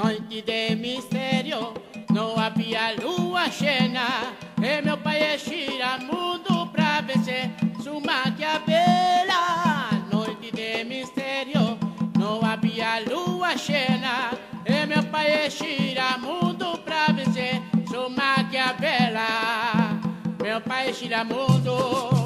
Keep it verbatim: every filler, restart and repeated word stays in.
noite de mistério, não havia lua cheia. E meu pai é Giramundo pra vencer sua Maquiavela. Noite de mistério, não havia lua cheia. E meu pai é Giramundo pra vencer sua Maquiavela. Meu pai é Giramundo.